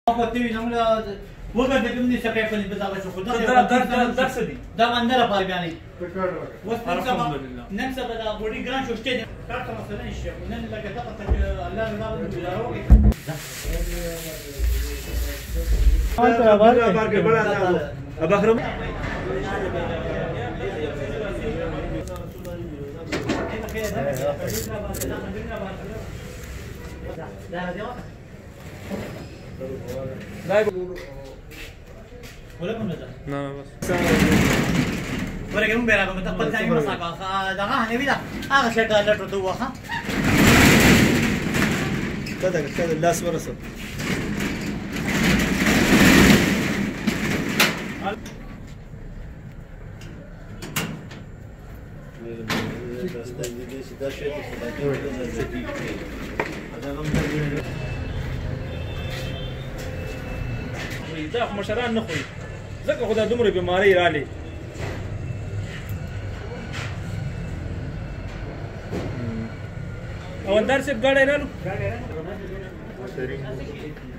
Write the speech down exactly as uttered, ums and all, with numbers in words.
Potevi non la وګرځي کوم دي سپې په دې بزاغه شو خدای دا دا درس دي دا باندې را پاره بیانې نن سبا دا بوډي ګران شو شته کارته مثلا شي نن لکه دغه ته الله رضا دې راوږي انت بارك بارك بڑا ابو اکرم ولا كنا لا لا بس ولا كم بيرا كم تقبل ثاني مساق ده ها نبي ده آخر شيء قال له تدوه ها كذا كذا اللاس ورسل دا خو مشران نه خوري ځکه خو دا دومره بیمارۍ راغلې او اندر صاحب ګاډی رالو